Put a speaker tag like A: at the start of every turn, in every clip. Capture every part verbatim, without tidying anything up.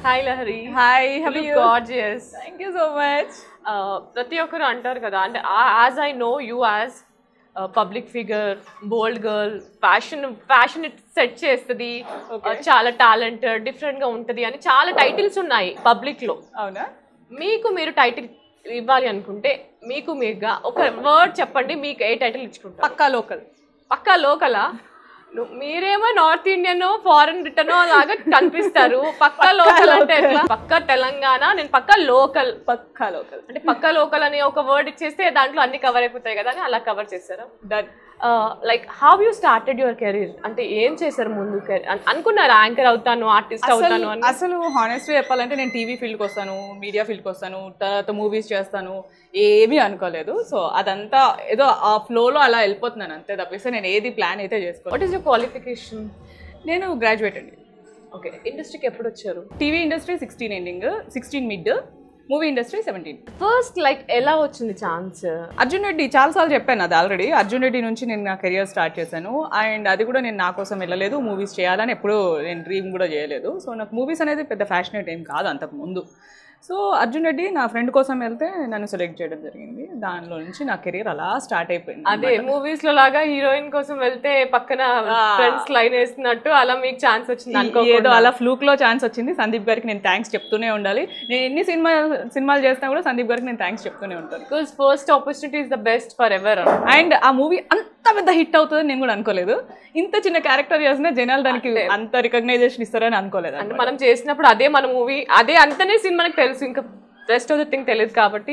A: Hi Lahari.
B: Hi, how are
A: You
B: you?
A: look gorgeous.
B: Thank you so much.
A: ప్రతి ఒక్కరు అంటారు కదా అంటే as I know you as public figure bold girl fashion fashion set చేస్తుంది చాలా talent different గా ఉంటది అని చాలా టైటిల్స్ ఉన్నాయి పబ్లిక్ లో.
B: అవునా?
A: మీకు మీరు టైటిల్ ఇవ్వాలి అనుకుంటే మీకు మీరుగా ఒక వర్డ్ చెప్పండి, మీకు ఏ టైటిల్ ఇచ్చుకుంటారు?
B: పక్కా లోకల్.
A: పక్కా లోకలా? మీరేమో నార్త్ ఇండియన్ ఫారెన్ రిటర్న్ లాగా కనిపిస్తారు. పక్కా లోకల్ అంటే ఎట్లా? పక్కా తెలంగాణ, నేను పక్కా లోకల్.
B: పక్కా లోకల్
A: అంటే పక్కా లోకల్ అని ఒక వర్డ్ ఇచ్చేస్తే దాంట్లో అన్ని కవర్ అయిపోతాయి కదా అని అలా కవర్ చేస్తారా?
B: Done.
A: Like how you started your career? అంటే ఏం చేశారు ముందు? అనుకున్నారు యాంకర్ అవుతాను, ఆర్టిస్ట్ అవుతాను అని?
B: అసలు హానెస్ట్గా చెప్పాలంటే నేను టీవీ ఫీల్డ్కి వస్తాను, మీడియా ఫీల్డ్కి వస్తాను, తర్వాత మూవీస్ చేస్తాను, ఏమీ అనుకోలేదు. సో అదంతా ఏదో ఆ ఫ్లోలో అలా వెళ్ళిపోతున్నాను అంతే తప్పిస్తే నేను ఏది ప్లాన్ అయితే చేసుకోవాలి.
A: What is your qualification?
B: నేను గ్రాడ్యుయేట్ అండి.
A: ఓకే. ఇండస్ట్రీకి ఎప్పుడు వచ్చారు?
B: TV industry sixteen ending, sixteen mid, movie industry seventeen.
A: First like ఎలా వచ్చింది ఛాన్స్?
B: అర్జున్ రెడ్డి చాలాసార్లు చెప్పాను అది ఆల్రెడీ. అర్జున్ రెడ్డి నుంచి నేను నా కెరియర్ స్టార్ట్ చేశాను. అండ్ అది కూడా నేను నా కోసం వెళ్ళలేదు, మూవీస్ చేయాలని ఎప్పుడూ నేను డ్రీమ్ కూడా చేయలేదు. సో నాకు మూవీస్ అనేది పెద్ద ఫ్యాషనేట్ ఏం కాదు అంతకు ముందు. సో అర్జున్ రెడ్డి నా ఫ్రెండ్ కోసం వెళ్తే నన్ను సెలెక్ట్ చేయడం జరిగింది. దానిలో నుంచి నా కెరీర్ అలా స్టార్ట్ అయిపోయింది.
A: అదే మూవీస్ లో లాగా హీరోయిన్ కోసం వెళ్తే పక్కన ఫ్రెండ్స్ లైన్ వేస్తున్నట్టు అలా మీకు ఛాన్స్ వచ్చింది.
B: ఏదో అలా ఫ్లూక్ లో ఛాన్స్ వచ్చింది. సందీప్ గారికి నేను థ్యాంక్స్ చెప్తూనే ఉండాలి. నేను ఎన్ని సినిమా సినిమాలు చేసినా కూడా సందీప్ గారికి నేను థ్యాంక్స్ చెప్తూనే ఉంటాను.
A: Because first opportunity is the best forever.
B: And ఆ మూవీ అంత పెద్ద హిట్ అవుతుందని నేను కూడా అనుకోలేదు. ఇంత చిన్న క్యారెక్టర్ చేసినా జనాలు దానికి అంత రికగ్నైజేషన్ ఇస్తారని అనుకోలేదు.
A: అంటే మనం చేసినప్పుడు అదే మన మూవీ, అదే అంతనే సినిమాకి తెలుసు, ఇంకా రెస్ట్ ఆఫ్ ద థింగ్ తెలియదు. కాబట్టి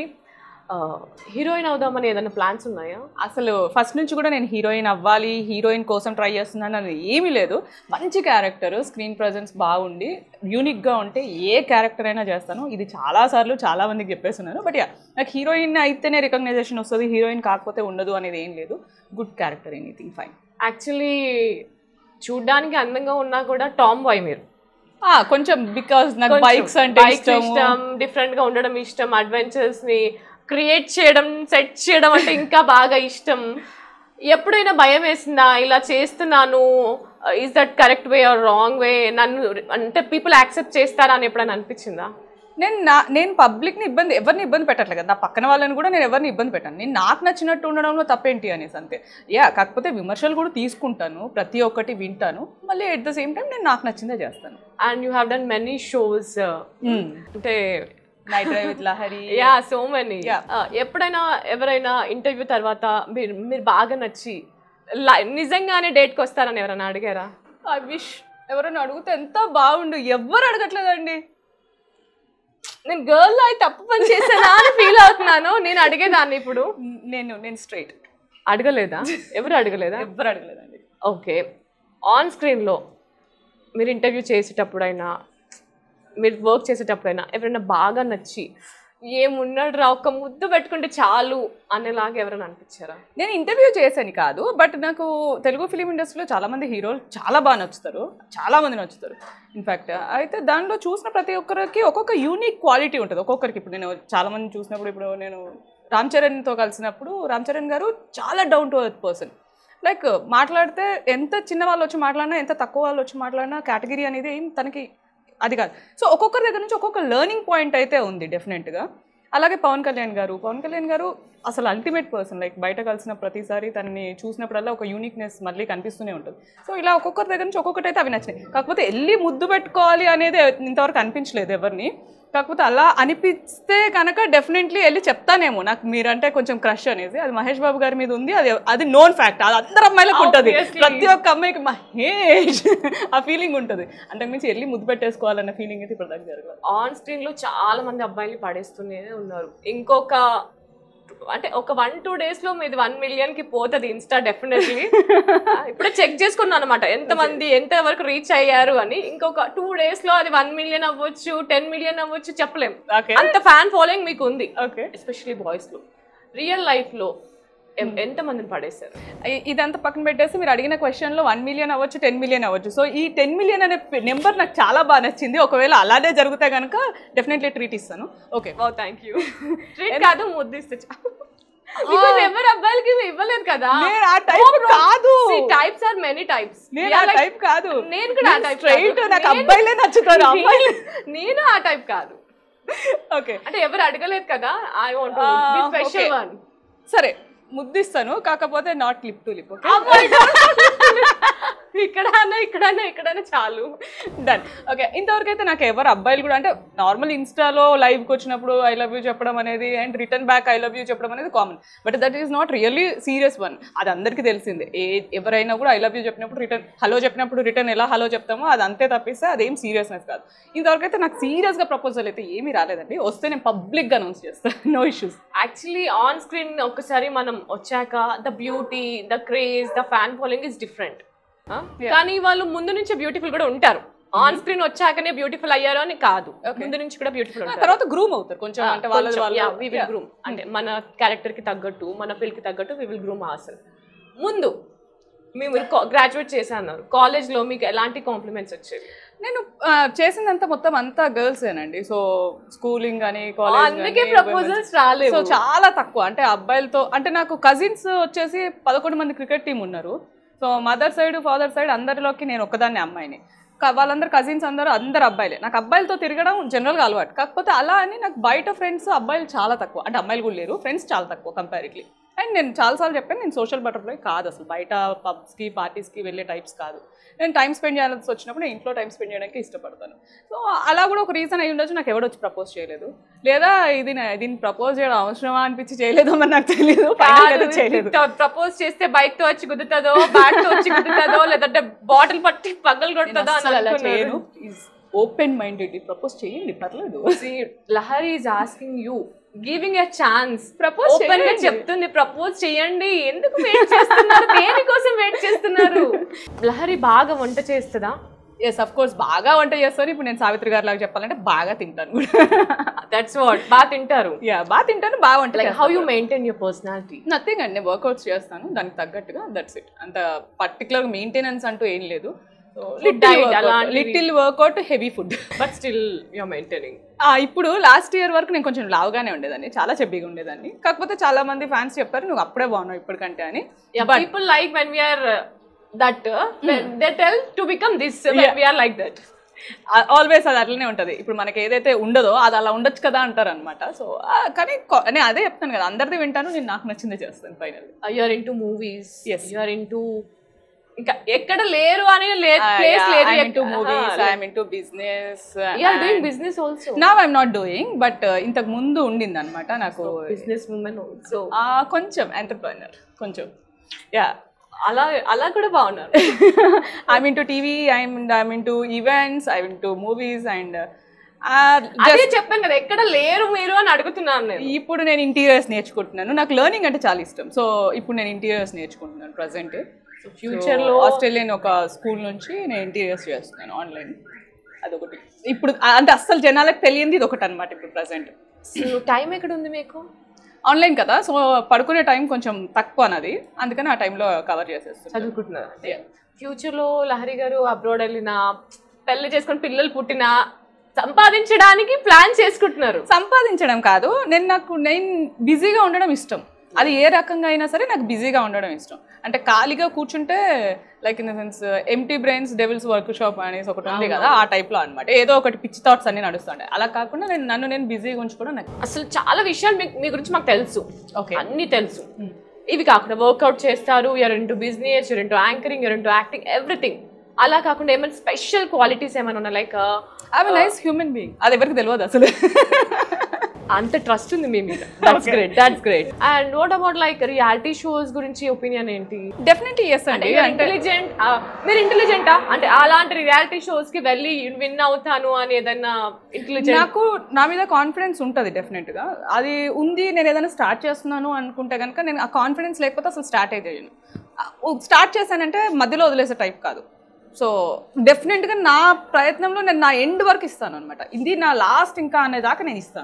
A: హీరోయిన్ అవుదామని ఏదైనా ప్లాన్స్ ఉన్నాయా?
B: అసలు ఫస్ట్ నుంచి కూడా నేను హీరోయిన్ అవ్వాలి, హీరోయిన్ కోసం ట్రై చేస్తున్నాను అని ఏమీ లేదు. మంచి క్యారెక్టర్, స్క్రీన్ ప్రజెన్స్ బాగుండి యూనిక్గా ఉంటే ఏ క్యారెక్టర్ అయినా చేస్తాను. ఇది చాలాసార్లు చాలా మందికి చెప్పేస్తున్నాను. బట్ యా, నాకు హీరోయిన్ అయితేనే రికగ్నైజేషన్ వస్తుంది, హీరోయిన్ కాకపోతే ఉండదు అనేది ఏం లేదు. Good character, anything fine.
A: Actually చూడ్డానికి అందంగా ఉన్నా కూడా టామ్ బాయ్ మీరు.
B: కొంచెం బికాస్ నాకు బైక్స్ అంటే
A: ఇష్టం, డిఫరెంట్ గా ఉండడం ఇష్టం, అడ్వెంచర్స్ ని క్రియేట్ చేయడం, సెట్ చేయడం అంటే ఇంకా బాగా ఇష్టం. ఎప్పుడైనా భయం వేసిందా ఇలా చేస్తున్నాను, is that correct way or wrong way, నన్ను అంటే పీపుల్ యాక్సెప్ట్ చేస్తారా అని ఎప్పుడైనా అనిపించిందా?
B: నేను నా నేను పబ్లిక్ని ఇబ్బంది ఎవరిని ఇబ్బంది పెట్టట్లేదు కదా, నా పక్కన వాళ్ళని కూడా నేను ఎవరిని ఇబ్బంది పెట్టాను. నేను నాకు నచ్చినట్టు ఉండడంలో తప్పేంటి అనేసి అంతే. యా, కాకపోతే విమర్శలు కూడా తీసుకుంటాను, ప్రతి ఒక్కటి వింటాను, మళ్ళీ ఎట్ ద సేమ్ టైం నేను నాకు నచ్చిందే చేస్తాను.
A: And you have done many shows, అంటే
B: night drive with Lahari,
A: yeah so many. ఎప్పుడైనా ఎవరైనా ఇంటర్వ్యూ తర్వాత మీరు మీరు బాగా నచ్చి నిజంగానే డేట్కి వస్తారని ఎవరైనా అడిగారా?
B: ఐ విష్ ఎవరైనా అడిగితే ఎంత బాగుండు. ఎవరు అడగట్లేదండి.
A: నేను గర్ల్ అయి తప్పు పని చేశానా అని ఫీల్ అవుతున్నాను. నేను అడిగేదాన్ని ఇప్పుడు.
B: నేను నేను స్ట్రైట్.
A: అడగలేదా? ఎవరు అడగలేదా?
B: ఎవరు అడగలేదండి.
A: ఓకే. ఆన్ స్క్రీన్లో మీరు ఇంటర్వ్యూ చేసేటప్పుడైనా, మీరు వర్క్ చేసేటప్పుడైనా ఎవరైనా బాగా నచ్చి ఏమున్నాడు రా ఒక్క ముద్దు పెట్టుకుంటే చాలు అనేలాగా ఎవరైనా అనిపించారా?
B: నేను ఇంటర్వ్యూ చేశాను కాదు, బట్ నాకు తెలుగు ఫిలిం ఇండస్ట్రీలో చాలామంది హీరోలు చాలా బాగా నచ్చుతారు, చాలామంది నచ్చుతారు ఇన్ఫ్యాక్ట్. అయితే దానిలో చూసిన ప్రతి ఒక్కరికి ఒక్కొక్క యూనిక్ క్వాలిటీ ఉంటుంది ఒక్కొక్కరికి. ఇప్పుడు నేను చాలామంది చూసినప్పుడు, ఇప్పుడు నేను రామ్ చరణ్తో కలిసినప్పుడు రామ్ చరణ్ గారు చాలా down to earth person. Like మాట్లాడితే ఎంత చిన్న వాళ్ళు వచ్చి మాట్లాడినా, ఎంత తక్కువ వాళ్ళు వచ్చి మాట్లాడినా కేటగిరీ అనేది ఏం తనకి అది కాదు. సో ఒక్కొక్కరి దగ్గర నుంచి ఒక్కొక్క లెర్నింగ్ పాయింట్ అయితే ఉంది డెఫినెట్గా. అలాగే పవన్ కళ్యాణ్ గారు పవన్ కళ్యాణ్ గారు అసలు అల్టిమేట్ పర్సన్. లైక్ బయట కలిసిన ప్రతిసారి తనని చూసినప్పుడల్లా ఒక యూనిక్నెస్ మళ్ళీ కనిపిస్తూనే ఉంటుంది. సో ఇలా ఒక్కొక్కరి దగ్గర నుంచి ఒక్కొక్కటి అయితే అవి నచ్చినాయి. కాకపోతే వెళ్ళి ముద్దు పెట్టుకోవాలి అనేది ఇంతవరకు అనిపించలేదు ఎవరిని. కాకపోతే అలా అనిపిస్తే కనుక డెఫినెట్లీ వెళ్ళి చెప్తానేమో నాకు మీరంటే కొంచెం క్రష్ అనేది. అది మహేష్ బాబు గారి మీద ఉంది, అది అది నోన్ ఫ్యాక్ట్. అది అందరు అమ్మాయిలకు ఉంటుంది, ప్రతి ఒక్క అమ్మాయికి మహేష్ ఆ ఫీలింగ్ ఉంటుంది. అంటే మించి వెళ్ళి ముద్దు పెట్టేసుకోవాలన్న ఫీలింగ్ అయితే ఇప్పుడు దాకా జరగదు.
A: ఆన్ స్క్రీన్లో చాలా మంది అబ్బాయిలు పడేస్తూనే ఉన్నారు. ఇంకొక అంటే ఒక వన్ టూ డేస్ లో మీది వన్ మిలియన్ కి పోతుంది ఇన్స్టా డెఫినెట్లీ. ఇప్పుడే చెక్ చేసుకున్నాను అనమాట ఎంత మంది ఎంత వరకు రీచ్ అయ్యారు అని. ఇంకొక టూ డేస్ లో అది వన్ మిలియన్ అవ్వచ్చు, టెన్ మిలియన్ అవ్వచ్చు, చెప్పలేం. అంత ఫ్యాన్ ఫాలోయింగ్ మీకు ఉంది.
B: ఓకే,
A: ఎస్పెషల్లీ బాయ్స్ లో. రియల్ లైఫ్ లో ఎంత మందిని పడేశారు?
B: ఇదంతా పక్కన పెట్టేసి మీరు అడిగిన క్వశ్చన్లో వన్ మిలియన్ అవ్వచ్చు, టెన్ మిలియన్ అవ్వచ్చు. సో ఈ టెన్ మిలియన్ అనే నెంబర్ నాకు చాలా బాగా నచ్చింది. ఒకవేళ అలానే జరిగితే కనుక డెఫినెట్లీ ట్రీట్ ఇస్తాను. Okay,
A: oh thank you. Treat కాదు, ముద్దు ఇస్తే బికాజ్ ఎవరు అబ్బాయిలకి ఇవ్వలేదు కదా.
B: నేను ఆ టైప్ కాదు.
A: Types are many types.
B: నేను ఆ టైప్ కాదు.
A: నేను కూడా ఆ టైప్
B: స్ట్రైట్ నాకు అబ్బాయిలే నచ్చుతారు. అబ్బాయిలు
A: నేను ఆ టైప్ కాదు.
B: ఓకే
A: అంటే ఎవరు అడగలేదు కదా. I want to be special one.
B: సరే ముద్దిస్తాను, కాకపోతే నాట్ లిప్ టు లిప్.
A: ఇక్కడన్నా ఇక్కడన్నా ఇక్కడన్నా చాలు.
B: డన్. ఓకే, ఇంతవరకు అయితే నాకు ఎవరు అబ్బాయిలు కూడా అంటే నార్మల్ ఇన్స్టాలో లైవ్కి వచ్చినప్పుడు ఐ లవ్ యూ చెప్పడం అనేది and return back I love you చెప్పడం అనేది common. But that is not really serious one. అది అందరికీ తెలిసిందే. ఏ ఎవరైనా కూడా ఐ లవ్ యూ చెప్పినప్పుడు రిటర్న్ హలో చెప్పినప్పుడు రిటర్న్ ఎలా హలో చెప్తామో అది అంతే తప్పిస్తే అదేం సీరియస్నెస్ కాదు. ఇంతవరకు అయితే నాకు సీరియస్గా ప్రపోజల్ అయితే ఏమీ రాలేదండి. వస్తే నేను పబ్లిక్గా అనౌన్స్ చేస్తాను, no issues.
A: Actually on screen ఒకసారి మనం వచ్చాక the beauty, the craze, the fan following is different. కానీ వాళ్ళు ముందు నుంచి బ్యూటిఫుల్ కూడా ఉంటారు. ఆన్ స్క్రీన్ వచ్చాకనే బ్యూటిఫుల్ అయ్యారు అని కాదు, ముందు నుంచి కూడా బ్యూటిఫుల్ ఉంటారు.
B: తర్వాత గ్రూమ్ అవుతారు కొంచెం. అంటే
A: వి విల్ గ్రూమ్ అంటే మన క్యారెక్టర్ కి తగ్గట్టు, మన ఫీల్డ్ కి తగ్గట్టు we will groom our self. ముందు మేము గ్రాడ్యుయేట్ చేసా అన్నారు, కాలేజ్ లో మీకు ఎలాంటి కాంప్లిమెంట్స్ వచ్చేవి?
B: నేను చేసిందంతా మొత్తం అంతా గర్ల్సేనండి. సో స్కూలింగ్ కానీ కాలేజ్,
A: అందుకే ప్రపోజల్స్ రాలేదు.
B: సో చాలా తక్కువ. అంటే అబ్బాయిలతో అంటే నాకు కజిన్స్ వచ్చేసి పదకొండు మంది క్రికెట్ టీం ఉన్నారు. So mother side father side అందరిలోకి నేను ఒక్కదాన్ని అమ్మాయిని. వాళ్ళందరూ కజిన్స్ అందరూ అందరు అబ్బాయిలే. నాకు అబ్బాయిలతో తిరగడం జనరల్గా అలవాటు. కాకపోతే అలా అని నాకు బయట ఫ్రెండ్స్ అబ్బాయిలు చాలా తక్కువ. అంటే అమ్మాయిలు కూడా లేరు, ఫ్రెండ్స్ చాలా తక్కువ కంపారిటివ్లీ. అండ్ నేను చాలాసార్లు చెప్పాను, నేను సోషల్ బటర్ఫ్లై కాదు అసలు. బయట పబ్స్కి పార్టీస్కి వెళ్ళే టైప్స్ కాదు. నేను టైం స్పెండ్ చేయాల్సి వచ్చినప్పుడు నేను ఇంట్లో టైం స్పెండ్ చేయడానికి ఇష్టపడతాను. సో అలా కూడా ఒక రీజన్ అయి ఉండొచ్చు నాకు ఎవడొచ్చి ప్రపోజ్ చేయలేదు, లేదా ఇది దీన్ని ప్రపోజ్ చేయడం అవసరమా అనిపించి చేయలేదో మరి నాకు తెలియదు.
A: ప్రపోజ్ చేస్తే బైక్ తో వచ్చి గుద్దుతుందో, బ్యాట్ తో వచ్చి గుద్దుతుందో, లేదంటే బాటిల్ పట్టి పగలు కొడుతుందో అని అలా చేయను.
B: ఓపెన్ మైండెడ్ ప్రపోజ్ చేయండి, పర్లేదు.
A: Lahari is asking you, giving a chance. Propose open గా చెప్తుంది, ప్రపోజ్ చేయండి. ఎందుకు వెయిట్ చేస్తున్నారు? దేనికోసం వెయిట్ చేస్తున్నారు? లహరి బాగా వంట చేస్తుందా?
B: ఎస్ అఫ్ కోర్స్ బాగా వంట చేస్తారు. ఇప్పుడు నేను సావిత్రి గారి లాగా చెప్పాలంటే బాగా తింటాను.
A: That's what. బాగా తింటారు.
B: యా బాగా తింటాను, బాగా వంట.
A: Like how you maintain your personality?
B: Nothing అండి, వర్కౌట్స్ చేస్తాను దానికి తగ్గట్టుగా, దట్స్ ఇట్. అంత పర్టికులర్ మెయింటెనెన్స్ అంటూ ఏం లేదు. Little workout, heavy food,
A: but still you're maintaining.
B: ఇప్పుడు లాస్ట్ ఇయర్ వరకు నేను కొంచెం లావుగానే ఉండేదాన్ని, చాలా చెబ్బిగా ఉండేదాన్ని. కాకపోతే చాలా మంది ఫ్యాన్స్ చెప్పారు నువ్వు అప్పుడే బాగున్నావు ఇప్పటికంటే అని.
A: People like when we're that they tell to become this when we're like that.
B: Always అది అట్లనే ఉంటుంది. ఇప్పుడు మనకి ఏదైతే ఉండదో అది అలా ఉండొచ్చు కదా అంటారు అనమాట. సో కానీ నేను అదే చెప్తాను కదా, అందరిది వింటాను, నేను నాకు నచ్చిందే చేస్తాను final.
A: You're into movies, you're into ఇంకా ఎక్కడ లేరు అని ప్లేస్ లేదు.
B: I'm into movies, I'm into business.
A: You are doing business also?
B: Now I'm not doing, but ఇంతకు ముందు ఉండింది అనమాట నాకు.
A: Business women also.
B: కొంచెం ఎంటర్ప్రెన్యూర్ కొంచెం. యా
A: అలా అలా కూడా బాగున్నారు.
B: I'm into T V, I'm I'm into events, I'm into movies and
A: అదే చెప్పాను కదా ఎక్కడ లేరు మీరు అని అడుగుతున్నాను నేను.
B: ఇప్పుడు నేను ఇంటీరియర్స్ నేర్చుకుంటున్నాను. నాకు లెర్నింగ్ అంటే చాలా ఇష్టం. సో ఇప్పుడు నేను ఇంటీరియర్స్ నేర్చుకుంటున్నాను ప్రజెంట్.
A: ఫ్యూచర్ లో
B: ఆస్ట్రేలియన్ ఒక స్కూల్ నుంచి నేను ఇంటీరియర్స్ చేస్తున్నాను ఆన్లైన్. అదొకటి ఇప్పుడు అంటే అస్సలు జనాలకు తెలియంది ఇది ఒకటి అనమాట ఇప్పుడు ప్రజెంట్.
A: టైం ఎక్కడ ఉంది మీకు?
B: ఆన్లైన్ కదా, సో పడుకునే టైం కొంచెం తక్కువ అన్నది, అందుకని ఆ టైంలో కవర్ చేసేస్తాను.
A: చదువుకుంటున్నారు. ఫ్యూచర్ లో లహరి గారు అబ్రాడ్ వెళ్ళినా, పెళ్లి చేసుకుని పిల్లలు పుట్టినా సంపాదించడానికి ప్లాన్ చేసుకుంటున్నారు.
B: సంపాదించడం కాదు, నేను నాకు నేను బిజీగా ఉండడం ఇష్టం. అది ఏ రకంగా అయినా సరే నాకు బిజీగా ఉండడం ఇష్టం. అంటే ఖాళీగా కూర్చుంటే like in the sense empty brains devil's workshop అనేసి ఒకటి ఉంది కదా, ఆ టైప్లో అనమాట. ఏదో ఒకటి పిచ్చి థాట్స్ అన్ని నడుస్తుంటాయి. అలా కాకుండా నేను నన్ను నేను బిజీగా ఉంచుకోవడం నాకు
A: అసలు చాలా విషయాలు మీ గురించి మాకు తెలుసు. ఓకే, అన్నీ తెలుసు. ఇవి కాకుండా వర్కౌట్ చేస్తారు, you're into business, you're into anchoring, you're into acting, everything. అలా కాకుండా ఏమైనా స్పెషల్ క్వాలిటీస్ ఏమైనా ఉన్నాయి? Like
B: I am nice human being. అది ఎవరికి తెలియదు అసలు.
A: అంత ట్రస్ట్ ఉంది మీ మీద. That's great, that's great. And what about like reality shows గురించి ఒపీనియన్ ఏంటి?
B: డెఫినెట్లీ ఎస్ అండి.
A: ఇంటెలిజెంట్, మీరు ఇంటెలిజెంటా? అంటే అలాంటి రియాలిటీ షోస్ కి వెళ్ళి విన్ అవుతాను అని ఏదైనా ఇంటెలిజెంట్?
B: నాకు నా మీద కాన్ఫిడెన్స్ ఉంటుంది డెఫినెట్ గా. అది ఉంది. నేను ఏదైనా స్టార్ట్ చేస్తున్నాను అనుకుంటే కనుక నేను ఆ కాన్ఫిడెన్స్ లేకపోతే అసలు స్టార్ట్ అయితే చేయను. స్టార్ట్ చేశానంటే మధ్యలో వదిలేసే టైప్ కాదు. సో డెఫినెట్గా నా ప్రయత్నంలో నేను నా ఎండ్ వరకు ఇస్తాను అనమాట. ఇది నా లాస్ట్ ఇంకా అనేదాకా నేను ఇస్తాను.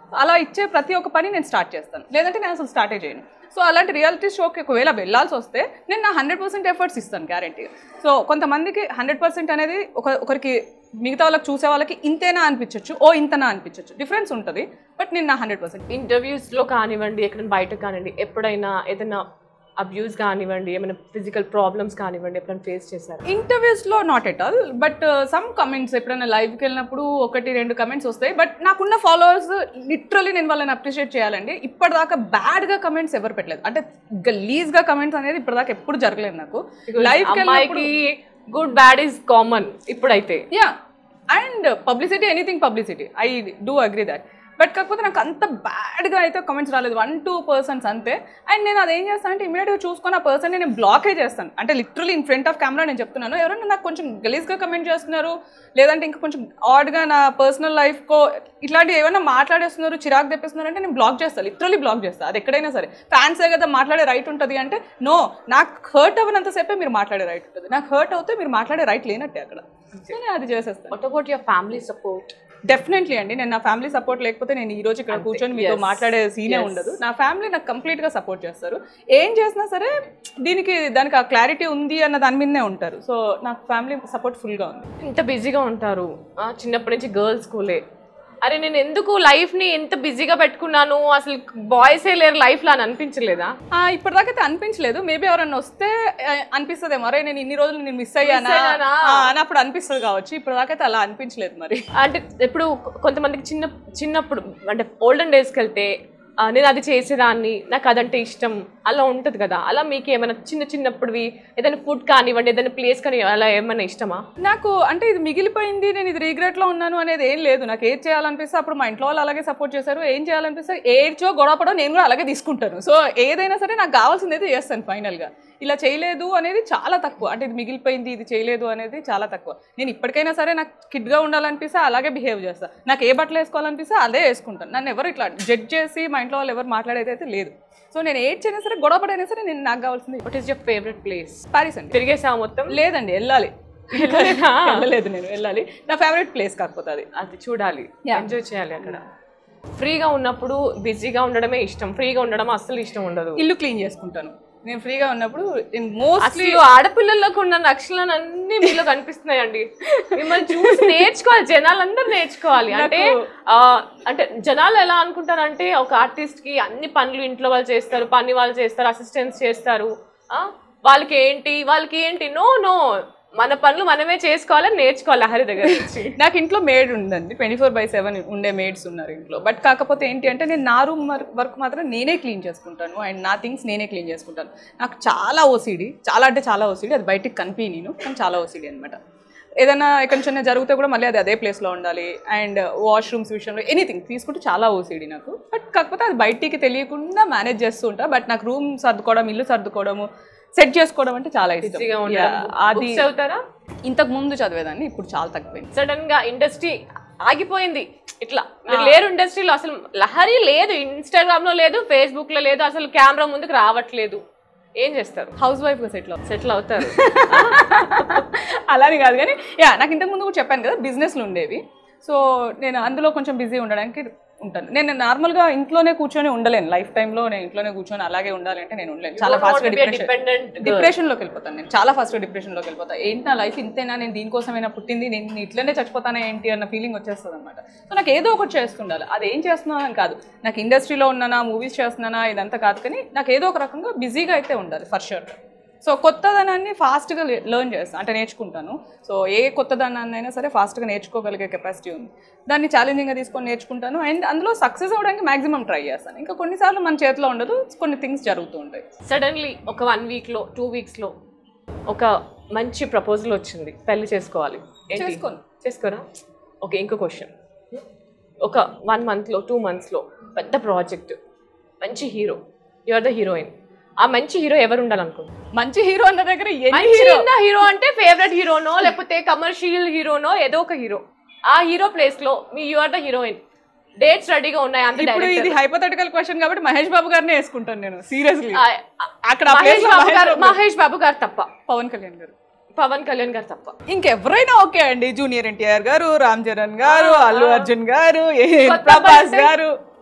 B: అలా ఇచ్చే ప్రతి ఒక్క పని నేను స్టార్ట్ చేస్తాను, లేదంటే నేను అసలు స్టార్టే చేయను. సో అలాంటి రియాలిటీ షోకి ఒకవేళ వెళ్ళాల్సి వస్తే నేను నా హండ్రెడ్ పర్సెంట్ ఎఫర్ట్స్ ఇస్తాను గ్యారెంటీగా. సో కొంతమందికి హండ్రెడ్ పర్సెంట్ అనేది ఒక ఒకరికి మిగతా వాళ్ళకి చూసే వాళ్ళకి ఇంతేనా అనిపించవచ్చు, ఓ ఇంతనా అనిపించవచ్చు, డిఫరెన్స్ ఉంటుంది. బట్ నేను నా హండ్రెడ్ పర్సెంట్
A: ఇంటర్వ్యూస్లో కానివ్వండి, ఎక్కడైనా బయటకు కానివ్వండి, ఎప్పుడైనా ఏదైనా అబ్యూస్ కానివ్వండి, ఏమైనా ఫిజికల్ ప్రాబ్లమ్స్ కానివ్వండి, ఎప్పుడైనా ఫేస్ చేశారు?
B: ఇంటర్వ్యూస్లో not at all, but some comments ఎప్పుడైనా లైవ్కి వెళ్ళినప్పుడు ఒకటి రెండు కమెంట్స్ వస్తాయి. బట్ నాకున్న ఫాలోవర్స్ లిటరలీ నేను వాళ్ళని అప్రిషియేట్ చేయాలండి. ఇప్పటిదాకా బ్యాడ్గా కమెంట్స్ ఎవరు పెట్టలేదు, అంటే గలీజ్గా కమెంట్స్ అనేది ఇప్పటిదాకా ఎప్పుడు జరగలేదు నాకు. లైవ్కి వెళ్ళినప్పుడు
A: గుడ్ బ్యాడ్ ఈజ్ కామన్ ఇప్పుడైతే.
B: Yeah, and publicity, anything publicity, I do agree that. But కాకపోతే నాకు అంత బ్యాడ్గా అయితే కమెంట్స్ రాలేదు, వన్ టూ పర్సన్స్ అంతే. అండ్ నేను అదేం చేస్తాను అంటే ఇమీడియట్గా చూసుకొని ఆ పర్సన్ నేను బ్లాకే చేస్తాను. అంటే literally in front of camera నేను చెప్తున్నాను, ఎవరైనా నాకు కొంచెం గలీజ్గా కమెంట్ చేస్తున్నారు, లేదంటే ఇంకా కొంచెం ఆడ్గా నా పర్సనల్ లైఫ్కో ఇట్లాంటివి ఏమైనా మాట్లాడేస్తున్నారు, చిరాకు తెప్పిస్తున్నారు అంటే నేను బ్లాక్ చేస్తాను, లిటరలీ బ్లాక్ చేస్తాను. అది ఎక్కడైనా సరే, ఫ్యాన్సే కదా మాట్లాడే రైట్ ఉంటుంది అంటే, నో, నాకు హర్ట్ అవ్వనంతసేపే మీరు మాట్లాడే రైట్ ఉంటుంది, నాకు హర్ట్ అవుతే మీరు మాట్లాడే రైట్ లేనట్టే అక్కడ. నేను అది చేసేస్తాను.
A: What about your family support?
B: Definitely అండి, నేను నా ఫ్యామిలీ సపోర్ట్ లేకపోతే నేను ఈ రోజు ఇక్కడ కూర్చొని మీతో మాట్లాడే సీనే ఉండదు. నా ఫ్యామిలీ నాకు కంప్లీట్గా సపోర్ట్ చేస్తారు. ఏం చేసినా సరే దీనికి దానికి ఆ క్లారిటీ ఉంది అన్న దాని మీదనే ఉంటారు. సో నాకు ఫ్యామిలీ సపోర్ట్ ఫుల్గా ఉంది.
A: ఇంత బిజీగా ఉంటారు, చిన్నప్పటి నుంచి గర్ల్స్ స్కూలే, అరే నేను ఎందుకు లైఫ్ని ఎంత బిజీగా పెట్టుకున్నాను, అసలు బాయ్సే లేరు లైఫ్లో అని అనిపించలేదా?
B: ఇప్పటిదాకైతే అనిపించలేదు. మేబీ ఎవరన్నా వస్తే అనిపిస్తుందేమో, అరే నేను ఇన్ని రోజులు నేను మిస్ అయ్యానా అని అప్పుడు అనిపిస్తుంది కావచ్చు. ఇప్పటిదాకైతే అలా అనిపించలేదు. మరి
A: అంటే ఇప్పుడు కొంతమందికి చిన్న చిన్నప్పుడు అంటే ఓల్డెన్ డేస్కి వెళ్తే నేను అది చేసేదాన్ని, నాకు అదంటే ఇష్టం, అలా ఉంటుంది కదా. అలా మీకు ఏమైనా చిన్న చిన్నప్పుడువి ఏదైనా ఫుడ్ కానివ్వండి, ఏదైనా ప్లేస్ కానీ అలా ఏమైనా ఇష్టమా?
B: నాకు అంటే ఇది మిగిలిపోయింది, నేను ఇది రిగ్రెట్లో ఉన్నాను అనేది ఏం లేదు. నాకు ఏది చేయాలనిపిస్తే అప్పుడు మా ఇంట్లో వాళ్ళు అలాగే సపోర్ట్ చేశారు. ఏం చేయాలనిపిస్తే ఏడ్చో గొడవపడో నేను కూడా అలాగే తీసుకుంటాను. సో ఏదైనా సరే నాకు కావాల్సింది అయితే చేస్తాను ఫైనల్గా. ఇలా చేయలేదు అనేది చాలా తక్కువ, అంటే ఇది మిగిలిపోయింది ఇది చేయలేదు అనేది చాలా తక్కువ. నేను ఇప్పటికైనా సరే నాకు కిడ్గా ఉండాలనిపిస్తే అలాగే బిహేవ్ చేస్తాను, నాకు ఏ బట్టలు వేసుకోవాలనిపిస్తే అదే వేసుకుంటాను. నన్ను ఎవరు ఇట్లా జడ్జ్ చేసి మా ఇంట్లో వాళ్ళు ఎవరు మాట్లాడేది అయితే లేదు. సో నేను ఏడ్చైనా సరే గొడవపడైనా సరే నేను నాకు కావాల్సింది.
A: What is your favourite place?
B: Paris అండి.
A: తిరిగేసా మొత్తం?
B: లేదండి, వెళ్ళాలి. వెళ్ళలేదు, నేను వెళ్ళాలి. నా ఫేవరెట్ ప్లేస్ కాకపోతే అది
A: అది చూడాలి, ఎంజాయ్ చేయాలి అక్కడ. ఫ్రీగా ఉన్నప్పుడు బిజీగా ఉండడమే ఇష్టం, ఫ్రీగా ఉండడం అస్సలు ఇష్టం ఉండదు.
B: ఇల్లు క్లీన్ చేసుకుంటాను నేను ఫ్రీగా ఉన్నప్పుడు. మోస్ట్లీ
A: ఆడపిల్లలకు ఉన్న లక్షణాలు అన్ని మీలో కనిపిస్తున్నాయండి. మిమ్మల్ని చూసి నేర్చుకోవాలి, జనాలందరూ నేర్చుకోవాలి. అంటే అంటే జనాలు ఎలా అనుకుంటారంటే ఒక ఆర్టిస్ట్ కి అన్ని పనులు ఇంట్లో వాళ్ళు చేస్తారు, పని వాళ్ళు చేస్తారు, అసిస్టెంట్స్ చేస్తారు, వాళ్ళకి ఏంటి వాళ్ళకి ఏంటి నో నో మన పనులు మనమే చేసుకోవాలని నేర్చుకోవాలి హరి దగ్గర నుంచి.
B: నాకు ఇంట్లో మేడ్ ఉందండి, ట్వంటీ ఫోర్ బై సెవెన్ ఉండే మేడ్స్ ఉన్నారు ఇంట్లో. బట్ కాకపోతే ఏంటి అంటే నేను నా రూమ్ వర్క్ మాత్రం నేనే క్లీన్ చేసుకుంటాను, అండ్ నా థింగ్స్ నేనే క్లీన్ చేసుకుంటాను. నాకు చాలా ఓసీడీ, చాలా అంటే చాలా ఓసీడీ, అది బయటికి కనిపి నేను కానీ చాలా ఓసీడీ అనమాట. ఏదైనా ఎక్కడి నుంచి జరిగితే కూడా మళ్ళీ అది అదే ప్లేస్లో ఉండాలి. అండ్ వాష్రూమ్స్ విషయంలో ఎనీథింగ్ తీసుకుంటే చాలా ఓసీడీ నాకు. బట్ కాకపోతే అది బయటికి తెలియకుండా మేనేజ్ చేస్తూ ఉంటా. బట్ నాకు రూమ్ సర్దుకోవడం, ఇల్లు సర్దుకోవడము, సెట్ చేసుకోవడం అంటే చాలా ఇష్టం.
A: అది చదువుతారా?
B: ఇంతకు ముందు చదివేదాన్ని, ఇప్పుడు చాలా తగ్గిపోయింది.
A: సడన్ గా ఇండస్ట్రీ ఆగిపోయింది, ఇట్లా మీరు లేరు ఇండస్ట్రీలో, అసలు లహరి లేదు, ఇన్స్టాగ్రామ్ లో లేదు, ఫేస్బుక్ లో లేదు, అసలు కెమెరా ముందుకు రావట్లేదు, ఏం చేస్తారు?
B: హౌస్ వైఫ్ గా సెటిల్
A: సెటిల్ అవుతారు.
B: అలానే కాదు కానీ యా, నాకు ఇంతకు ముందు కూడా చెప్పాను కదా బిజినెస్లు ఉండేవి. సో నేను అందులో కొంచెం బిజీ ఉండడానికి ఉంటాను. నేను నార్మల్గా ఇంట్లోనే కూర్చొని ఉండలేను, లైఫ్ టైంలో నేను ఇంట్లోనే కూర్చొని అలాగే ఉండాలంటే నేను ఉండలేను. చాలా ఫాస్ట్గా డిప్రెషన్ డిప్రెషన్లోకి వెళ్ళిపోతాను నేను, చాలా ఫాస్ట్గా డిప్రెషన్లోకి వెళ్ళిపోతాను. ఏంటి నా లైఫ్ ఇంతేనా, నేను దీనికోసమైనా పుట్టింది, నేను ఇట్లనే చచ్చిపోతానా ఏంటి అన్న ఫీలింగ్ వచ్చేస్తుంది అనమాట. సో నాకు ఏదో ఒకటి చేస్తుండాలి, అది ఏం చేస్తున్నాను అని కాదు, నాకు ఇండస్ట్రీలో ఉన్నానా, మూవీస్ చేస్తున్నానా ఇదంతా కాదు, కానీ నాకు ఏదో ఒక రకంగా బిజీగా అయితే ఉండాలి ఫర్ షూర్. సో కొత్తదనాన్ని ఫాస్ట్గా లెర్న్ చేస్తాను, అంటే నేర్చుకుంటాను. సో ఏ కొత్తదనాన్ని అయినా సరే ఫాస్ట్గా నేర్చుకోగలిగే కెపాసిటీ ఉంది, దాన్ని ఛాలెంజింగ్గా తీసుకొని నేర్చుకుంటాను. అండ్ అందులో సక్సెస్ అవ్వడానికి మాక్సిమం ట్రై చేస్తాను. ఇంకా కొన్నిసార్లు మన చేతిలో ఉండదు, కొన్ని థింగ్స్ జరుగుతూ ఉంటాయి.
A: సడన్లీ ఒక వన్ వీక్లో టూ వీక్స్లో ఒక మంచి ప్రపోజల్ వచ్చింది, పెళ్లి చేసుకోవాలి,
B: చేసుకోను
A: చేసుకోరా? ఓకే, ఇంకో క్వశ్చన్. ఒక వన్ మంత్లో టూ మంత్స్లో పెద్ద ప్రాజెక్ట్, మంచి hero, you are the heroine, ఆ మంచి హీరో ఎవరు ఉండాలనుకుంటున్నారు?
B: మంచి హీరో అన్న దగ్గర
A: హీరో అంటే ఫేవరెట్ హీరోనో లేకపోతే కమర్షియల్ హీరోనో ఏదో ఒక హీరో, ఆ హీరో ప్లేస్ లో మీ you are the heroine, dates రెడీగా ఉన్నాయి.
B: ఇప్పుడు ఇది హైపోథెటికల్ క్వశ్చన్ కాబట్టి మహేష్ బాబు గారినే వేసుకుంటాను నేను సీరియస్లీ. అక్కడ
A: మహేష్ బాబు గారు తప్ప,
B: పవన్ కళ్యాణ్ గారు
A: పవన్ కళ్యాణ్ గారు తప్ప
B: ఇంకెవరైనా ఓకే అండి. జూనియర్ ఎన్టీఆర్ గారు, రామ్ చరణ్ గారు, అల్లు అర్జున్ గారు, ప్రభాస్ గారు,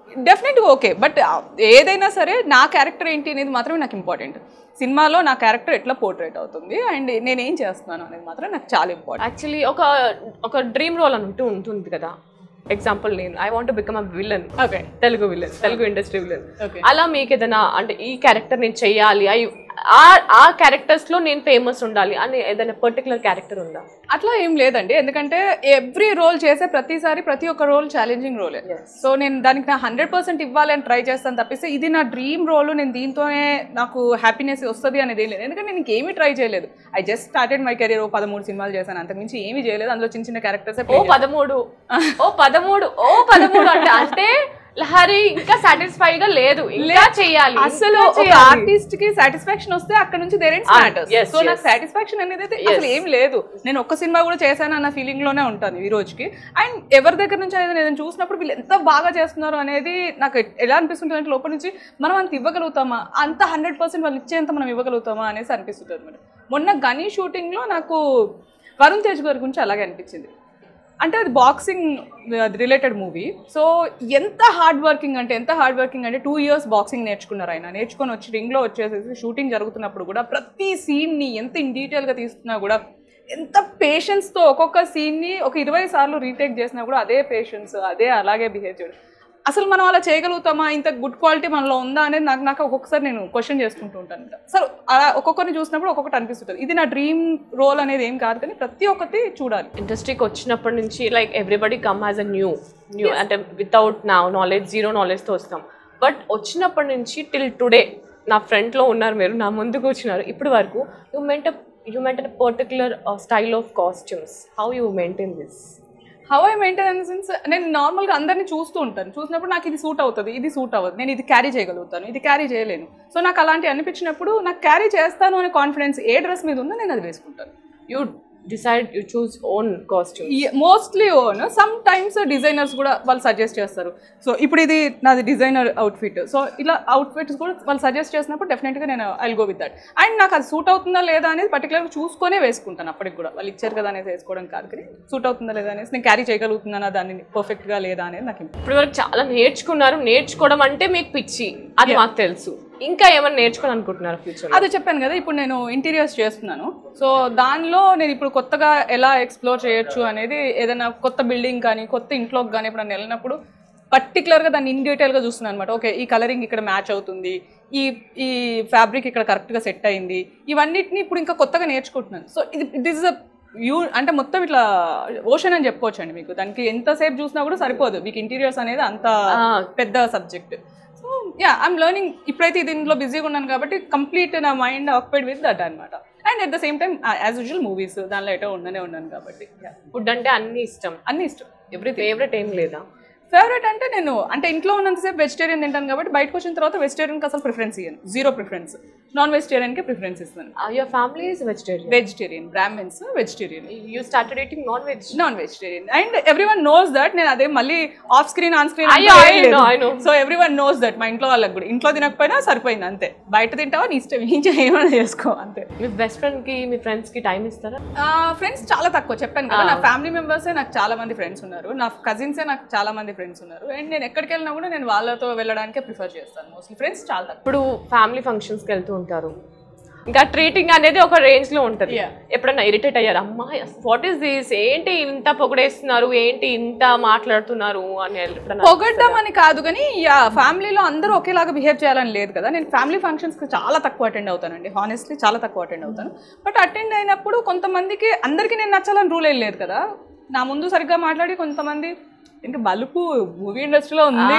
B: డెఫినెట్గా ఓకే, బట్ ఏదైనా సరే నా క్యారెక్టర్ ఏంటి అనేది మాత్రమే నాకు ఇంపార్టెంట్. సినిమాలో నా క్యారెక్టర్ ఎట్లా పోర్ట్రేట్ అవుతుంది అండ్ నేనేం చేస్తున్నాను అనేది మాత్రం నాకు చాలా ఇంపార్టెంట్.
A: యాక్చువల్లీ ఒక ఒక డ్రీమ్ రోల్ అంటూ ఉంటుంది కదా, ఎగ్జాంపుల్ నేను I want become a villain,
B: okay,
A: Telugu villain, Telugu industry villain.
B: Okay,
A: అలా మీకు ఏదైనా అంటే ఈ క్యారెక్టర్ నేను చెయ్యాలి, ఐ ఆ ఆ క్యారెక్టర్స్ లో నేను ఫేమస్ ఉండాలి అని ఏదైనా పర్టికులర్ క్యారెక్టర్ ఉందా?
B: అట్లా ఏం లేదండి, ఎందుకంటే ఎవ్రీ రోల్ చేసే ప్రతిసారి ప్రతి ఒక్క రోల్ ఛాలెంజింగ్ రోలే. సో నేను దానికి నా హండ్రెడ్ పర్సెంట్ ఇవ్వాలి అని ట్రై చేస్తాను తప్పిస్తే ఇది నా డ్రీమ్ రోల్, నేను దీంతోనే నాకు హ్యాపీనెస్ వస్తుంది అనేది ఏం లేదు. ఎందుకంటే నేను ఇంకేమీ ట్రై చేయలేదు. I just started my career. ఓ పదమూడు సినిమాలు చేశాను, అంతకుమించి ఏమీ చేయలేదు. అందులో చిన్న చిన్న క్యారెక్టర్స్.
A: ఓ పదమూడు ఓ పదమూడు ఓ పదమూడు అంటే అంటే లహరి ఇంకా సాటిస్ఫై గా లేదు, ఇంకా చేయాలి.
B: అసలు ఒక ఆర్టిస్ట్ కి సాటిస్ఫాక్షన్ వస్తే అక్కడ నుంచి దేర్ ఎండ్స్ మ్యాటర్స్. సో నాకు సాటిస్ఫాక్షన్ అనేది అయితే అసలు ఏం లేదు. నేను ఒక్క సినిమా కూడా చేశాను అన్న ఫీలింగ్ లోనే ఉంటాను ఈ రోజుకి. అండ్ ఎవరి దగ్గర నుంచి అనేది నేను చూసినప్పుడు వీళ్ళు ఎంత బాగా చేస్తున్నారు అనేది నాకు ఎలా అనిపిస్తుంటుంది అంటే లోపల నుంచి మనం అంత ఇవ్వగలుగుతామా, అంత హండ్రెడ్ పర్సెంట్ వాళ్ళు ఇచ్చేంత మనం ఇవ్వగలుగుతామా అనేసి అనిపిస్తుంటుంది మేడం. మొన్న గనీ షూటింగ్ లో నాకు వరుణ్ తేజ్ గారి గురించి అలాగే అనిపించింది. అంటే అది బాక్సింగ్ రిలేటెడ్ మూవీ. సో ఎంత హార్డ్ వర్కింగ్ అంటే ఎంత హార్డ్ వర్కింగ్ అంటే టూ ఇయర్స్ బాక్సింగ్ నేర్చుకున్నారు ఆయన. నేర్చుకొని వచ్చి రింగ్లో వచ్చేసేసి షూటింగ్ జరుగుతున్నప్పుడు కూడా ప్రతి సీన్ని ఎంత ఇన్ డీటెయిల్గా తీస్తున్నా కూడా, ఎంత పేషెన్స్తో ఒక్కొక్క సీన్ని ఒక ఇరవై సార్లు రీటేక్ చేసినా కూడా అదే పేషెన్స్, అదే అలాగే బిహేవ్ చేయడం. అసలు మనం అలా చేయగలుగుతామా, ఇంత గుడ్ క్వాలిటీ మనలో ఉందా అనేది నాకు నాకు ఒక్కొక్కసారి నేను క్వశ్చన్ చేసుకుంటూ ఉంటాను. సార్ అలా ఒక్కొక్కరిని చూసినప్పుడు ఒక్కొక్కటి అనిపిస్తుంటుంది. ఇది నా డ్రీమ్ రోల్ అనేది ఏం కాదు, కానీ ప్రతి ఒక్కటి చూడాలి.
A: ఇండస్ట్రీకి వచ్చినప్పటి నుంచి like everybody come as a new new అంటే వితౌట్ నా నాలెడ్జ్, జీరో నాలెడ్జ్తో వస్తాం. బట్ వచ్చినప్పటి నుంచి టిల్ టుడే నా ఫ్రంట్లో ఉన్నారు మీరు, నా ముందు కూర్చున్నారు. ఇప్పటి వరకు you maintain you maintain particular style of costumes. How you maintain this?
B: How I maintain sense, నేను నార్మల్గా అందరినీ చూస్తూ ఉంటాను. చూసినప్పుడు నాకు ఇది సూట్ అవుతుంది, ఇది సూట్ అవ్వదు, నేను ఇది క్యారీ చేయగలుగుతాను, ఇది క్యారీ చేయలేను. సో నాకు అలాంటి అనిపించినప్పుడు నాకు క్యారీ చేస్తాను అనే కాన్ఫిడెన్స్ ఏ డ్రెస్ మీద ఉందో నేను అది వేసుకుంటాను.
A: You decide you choose own costume?
B: Mostly own. Sometimes designers కూడా వాళ్ళు సజెస్ట్ చేస్తారు. సో ఇప్పుడు ఇది నాది డిజైనర్ అవుట్ఫిట్, సో ఇలా అవుట్ఫిట్స్ కూడా వాళ్ళు సజెస్ట్ చేసినప్పుడు డెఫినెట్గా నేను I'll go with that. And నాకు అది సూట్ అవుతుందా లేదా అనేది పర్టికులర్గా చూసుకొనే వేసుకుంటాను. అప్పటికి కూడా వాళ్ళు ఇచ్చారు కదా అనేది వేసుకోవడం కాదు, కానీ సూట్ అవుతుందా లేదా అనేసి నేను క్యారీ చేయగలుగుతున్నానా దాన్ని పర్ఫెక్ట్గా లేదా అనేది నాకు.
A: ఇప్పుడు వరకు చాలా నేర్చుకున్నారు. నేర్చుకోవడం అంటే మీకు పిచ్చి, అది మాకు తెలుసు. ఇంకా ఏమైనా నేర్చుకోవాలనుకుంటున్నారు ఫ్యూచర్?
B: అదే చెప్పాను కదా, ఇప్పుడు నేను ఇంటీరియర్స్ చేస్తున్నాను. సో దానిలో నేను ఇప్పుడు కొత్తగా ఎలా ఎక్స్ప్లోర్ చేయొచ్చు అనేది, ఏదైనా కొత్త బిల్డింగ్ కానీ కొత్త ఇంట్లోకి కానీ ఇప్పుడు నేను వెళ్ళినప్పుడు పర్టికులర్గా దాన్ని ఇన్ డీటెయిల్గా చూస్తున్నాను అనమాట. ఓకే, ఈ కలరింగ్ ఇక్కడ మ్యాచ్ అవుతుంది, ఈ ఈ ఫ్యాబ్రిక్ ఇక్కడ కరెక్ట్గా సెట్ అయింది, ఇవన్నిటిని ఇప్పుడు ఇంకా కొత్తగా నేర్చుకుంటున్నాను. సో ఇది ఇట్ ఈస్ అ యూ అంటే మొత్తం ఇట్లా ఓషన్ అని చెప్పుకోవచ్చు అండి. మీకు దానికి ఎంతసేపు చూసినా కూడా సరిపోదు. మీకు ఇంటీరియర్స్ అనేది అంత పెద్ద subject. So yeah I'm learning. ఇప్పుడైతే దీంట్లో బిజీగా ఉన్నాను కాబట్టి కంప్లీట్ నా మైండ్ ఆక్యుపైడ్ విత్ దట్ అనమాట. And at the same time as usual movies దానిలో ఎటో ఉండనే ఉన్నాను కాబట్టి.
A: ఫుడ్ అంటే అన్ని ఇష్టం?
B: అన్ని ఇష్టం.
A: ఎవ్రీ ఫేవరెట్ ఏం లేదా?
B: ఫేవరెట్ అంటే నేను అంటే ఇంట్లో ఉన్నంతసేపు వెజిటేరియన్ తింటాను కాబట్టి బయటకు వచ్చిన తర్వాత వెజిటేరియన్కి అసలు ప్రిఫరెన్స్ ఇయ్యను. Zero preference. నాన్ వెజిటేరియన్కి ప్రిఫరెన్స్ ఇస్తాను.
A: Your family is vegetarian?
B: Vegetarian, Brahmins, vegetarian.
A: You started eating non veg?
B: Non vegetarian. And everyone knows that. నేను అదే మళ్ళీ off screen on screen so everyone knows that. మా ఇంట్లో వాళ్ళకి కూడా ఇంట్లో తినకపోయినా సరిపోయింది అంతే. బయట తింటావా నీ ఇష్టం, ఏం ఏమైనా చేసుకో అంతే.
A: మీ బెస్ట్ ఫ్రెండ్ కి మీ ఫ్రెండ్స్ కి టైం ఇస్తారా?
B: ఫ్రెండ్స్ చాలా తక్కువ, చెప్పాను కదా. నా ఫ్యామిలీ మెంబర్సే నాకు చాలా మంది ఫ్రెండ్స్ ఉన్నారు, నా కజిన్సే నాకు చాలా మంది ఫ్రెండ్స్ ఉన్నారు. అండ్ నేను ఎక్కడికి వెళ్ళినా కూడా నేను వాళ్ళతో వెళ్ళడానికే ప్రిఫర్ చేస్తాను. మోస్ట్లీ ఫ్రెండ్స్ చాలా తక్కువ.
A: ఇప్పుడు ఫ్యామిలీ ఫంక్షన్స్కి వెళ్తూ ఉంటారు, ఇంకా ట్రీటింగ్ అనేది ఒక రేంజ్ లో ఉంటుంది. ఎప్పుడన్నా ఇరిటేట్ అయ్యారు, అమ్మా వాట్ ఈస్ దిస్, ఏంటి ఇంత పొగడేస్తున్నారు, ఏంటి ఇంత మాట్లాడుతున్నారు అని?
B: పొగడ్డం అని కాదు, కానీ యా ఫ్యామిలీలో అందరూ ఒకేలాగా బిహేవ్ చేయాలని లేదు కదా. నేను ఫ్యామిలీ ఫంక్షన్స్కి చాలా తక్కువ అటెండ్ అవుతానండి, హానెస్ట్లీ చాలా తక్కువ అటెండ్ అవుతాను. బట్ అటెండ్ అయినప్పుడు కొంతమందికి అందరికీ నేను నచ్చాలని రూల్ ఏం లేదు కదా. నా ముందు సరిగ్గా మాట్లాడి కొంతమంది ఇంకా బలుపు మూవీ ఇండస్ట్రీలో ఉంది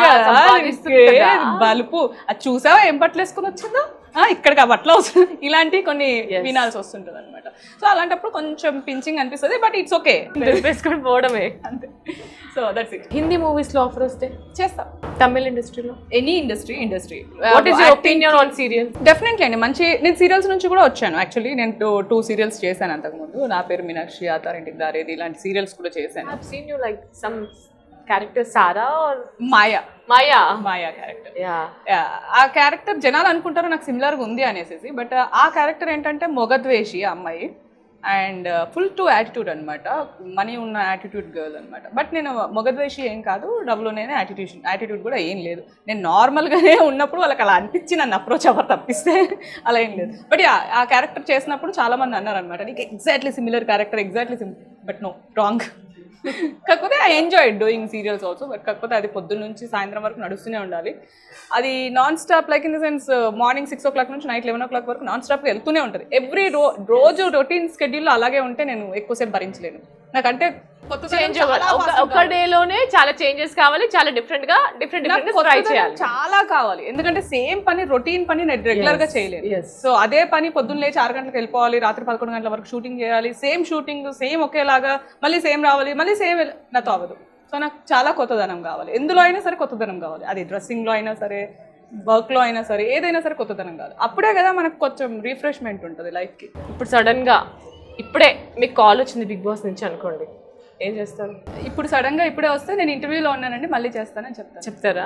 B: కదా, బలుపు అది చూసావా ఏం బట్టలు వేసుకుని వచ్చిందో, ఇక్కడికి ఆ బట్టలు అవసరం, ఇలాంటి కొన్ని వినాల్సి వస్తుంటుంది అనమాట. సో అలాంటప్పుడు కొంచెం పించింగ్ అనిపిస్తుంది, బట్ ఇట్స్ ఓకే,
A: వేసుకొని పోవడమే
B: అంతే. So that's it.
A: Hindi movies లో ఆఫర్ వస్తే చేస్తా. తమిళ ఇండస్ట్రీలో
B: any industry industry
A: what is your opinion on serials?
B: Definitely అండి, మంచి. నేను సీరియల్స్ నుంచి కూడా వచ్చాను. యాక్చువల్లీ నేను టూ టూ సీరియల్స్ చేశాను అంతకుముందు. నా పేరు మీనాక్షి, ఆతారింటికి దారేది, ఇలాంటి సీరియల్స్ కూడా చేశాను.
A: I have seen you like some character Sara or
B: Maya
A: Maya
B: Maya character.
A: Yeah
B: ఆ క్యారెక్టర్ జనాలు అనుకుంటారు నాకు సిమిలర్గా ఉంది అనేసి, బట్ ఆ క్యారెక్టర్ ఏంటంటే మొగద్వేషి అమ్మాయి. అండ్ ఫుల్ టు యాటిట్యూడ్ అనమాట, మనీ ఉన్న యాటిట్యూడ్ గర్ల్ అనమాట. బట్ నేను మొగద్వేషి ఏం కాదు, డబ్బులోనే యాటిట్యూడ్ యాటిట్యూడ్ కూడా ఏం లేదు. నేను నార్మల్గానే ఉన్నప్పుడు వాళ్ళకి అలా అనిపించి నన్ను అప్రోచ్ అవ్వరు తప్పిస్తే అలా ఏం లేదు. బట్ ఆ క్యారెక్టర్ చేసినప్పుడు చాలామంది అన్నారు అనమాట, నీకు exactly similar character, exactly sim but no wrong. కాకపోతే I enjoy doing serials also, but కాకపోతే అది పొద్దున్న నుంచి సాయంత్రం వరకు నడుస్తూనే ఉండాలి. అది non stop, like in the sense morning six o'clock నుంచి నైట్ లెవెన్ ఓ క్లాక్ వరకు నాన్ స్టాప్గా వెళ్తూనే ఉంటుంది. ఎవ్రీ రో రోజు రొటీన్ స్కెడ్యూల్లో అలాగే ఉంటే నేను ఎక్కువసేపు భరించలేను. నాకంటే కొత్త
A: చేంజ్ ఒక డేలోనే చాలా చేంజెస్ కావాలి, చాలా డిఫరెంట్ గా డిఫరెంట్ డిఫరెంట్ ట్రై చేయాలి,
B: చాలా కావాలి. ఎందుకంటే సేమ్ పని రొటీన్ పని నేను రెగ్యులర్ గా చేయలేదు. సో అదే పని పొద్దున్న లేచి ఆరు గంటలకు వెళ్ళిపోవాలి, రాత్రి పదకొండు గంటల వరకు షూటింగ్ చేయాలి, సేమ్ షూటింగ్ సేమ్ ఒకేలాగా, మళ్ళీ సేమ్ రావాలి, మళ్ళీ సేమ్ నాతో అవ్వదు. సో నాకు చాలా కొత్తదనం కావాలి, ఎందులో అయినా సరే కొత్తదనం కావాలి. అది డ్రెస్సింగ్లో అయినా సరే, వర్క్లో అయినా సరే, ఏదైనా సరే కొత్తదనం కావాలి. అప్పుడే కదా మనకు కొంచెం రిఫ్రెష్మెంట్ ఉంటుంది లైఫ్కి.
A: ఇప్పుడు సడన్ గా ఇప్పుడే మీకు కాల్ వచ్చింది బిగ్ బాస్ నుంచి అనుకోండి, ఏం చేస్తారు?
B: ఇప్పుడు సడన్ గా ఇప్పుడే వస్తే నేను ఇంటర్వ్యూలో ఉన్నానండి మళ్ళీ చేస్తానని చెప్తాను.
A: చెప్తారా?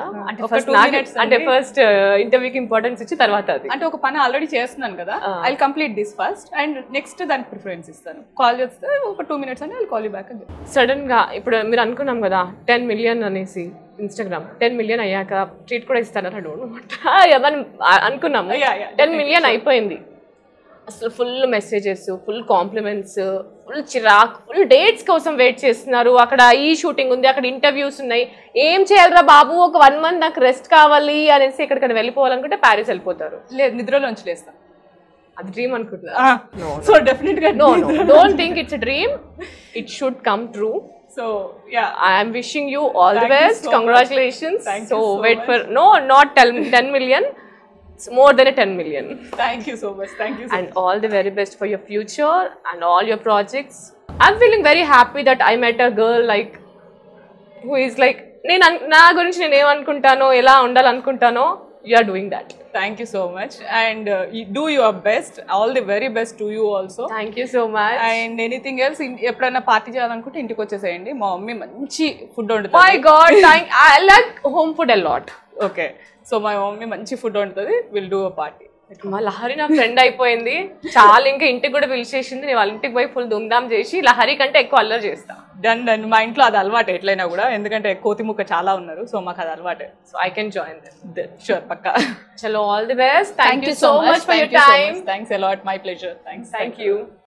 A: అంటే ఫస్ట్ ఇంటర్వ్యూకి ఇంపార్టెన్స్ ఇచ్చి తర్వాత అది,
B: అంటే ఒక పని ఆల్రెడీ చేస్తున్నాను కదా, I will complete this first and next దానికి ప్రిఫరెన్స్ ఇస్తాను. కాల్ చేస్తే ఒక టూ మినిట్స్ అని I will call you back అని.
A: సడన్ గా ఇప్పుడు మీరు అనుకున్నాం కదా టెన్ మిలియన్ అనేసి, ఇన్స్టాగ్రామ్ టెన్ మిలియన్ అయ్యాక ట్రీట్ కూడా ఇస్తానని మనం అనుకున్నాము. టెన్ మిలియన్ అయిపోయింది, అసలు full messages, full compliments, full చిరాక్, ఫుల్ డేట్స్ కోసం వెయిట్ చేస్తున్నారు. అక్కడ ఈ షూటింగ్ ఉంది, అక్కడ ఇంటర్వ్యూస్ ఉన్నాయి, ఏం చేయాలరా బాబు, ఒక వన్ మంత్ నాకు రెస్ట్ కావాలి అనేసి ఎక్కడికైనా వెళ్ళిపోవాలనుకుంటే ప్యారిస్ వెళ్ళిపోతారు.
B: లేదు, నిద్రలోంచి లేస్తాను.
A: అది డ్రీమ్ అనుకుంటున్నా?
B: సో డెఫినెట్ గా
A: no no don't think it's a dream, it should come true.
B: So yeah,
A: I am wishing you all the best.
B: So
A: congratulations.
B: Thank
A: so,
B: you so
A: wait
B: much.
A: for no not ten million, it's more than a ten million.
B: Thank you so much. Thank you so
A: and
B: much.
A: all the very best for your future and all your projects. I'm feeling very happy that I met a girl like who is like నేను నా గురించి నేను ఏమనుకుంటానో ఎలా ఉండాలనుకుంటానో you are doing that.
B: Thank you so much and uh, you do your best, all the very best to you also.
A: Thank you so much.
B: And anything else, ఎప్పుడైనా party చేయాలనుకుంటే ఇంటికి వచ్చేసేయండి, మా మమ్మీ మంచి ఫుడ్ వండుతుంది.
A: My god, thank I like home food a lot.
B: Okay, so మా mummy మంచి food వండుతుంది, విల్ డూ అ పార్టీ.
A: మా లహరి నా ఫ్రెండ్ అయిపోయింది చాలా, ఇంకా ఇంటికి కూడా పిలిచేసింది. నేను వాళ్ళ ఇంటికి పోయి ఫుల్ దుమ్దాం చేసి లహరి కంటే ఎక్కువ అల్లరి చేస్తా.
B: డన్ డన్, మా ఇంట్లో అది అలవాటు ఎట్లయినా కూడా, ఎందుకంటే కోతి ముక్క చాలా ఉన్నారు, సో మాకు అది అలవాటే.
A: So I can join them.
B: Sure, పక్కా.
A: చలో, all the best. Thank you so much for your time.
B: Thanks a lot, my pleasure. Thanks.
A: Thank you.